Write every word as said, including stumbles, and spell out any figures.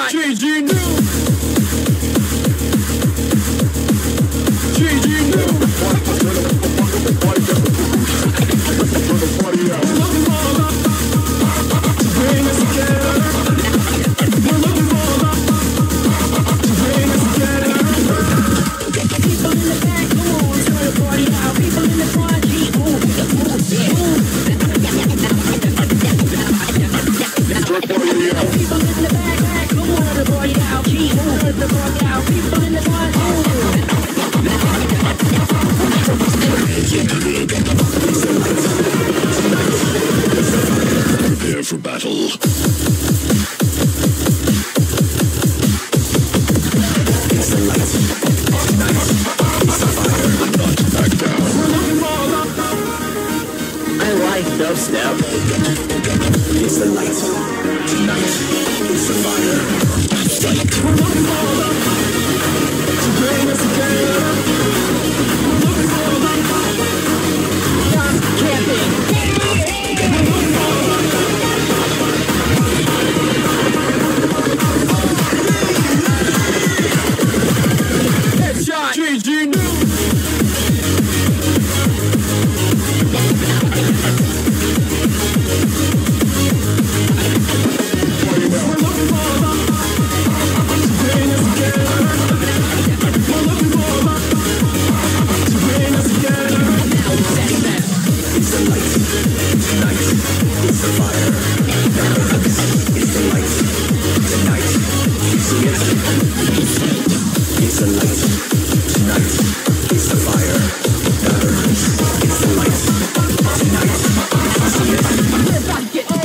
Headshot. G G new. G G new. Prepare for battle. It's the light. Tonight. It's the fire. Not back down. I like dubstep. It's the light. Tonight. It's the fire. Fight. To bring us together. Camping. Headshot. G G new. It's the light. Tonight. It's the fire. It's the light. Tonight. You see it? It's the light. Tonight. It's the fire. It's the light. Tonight. You see it?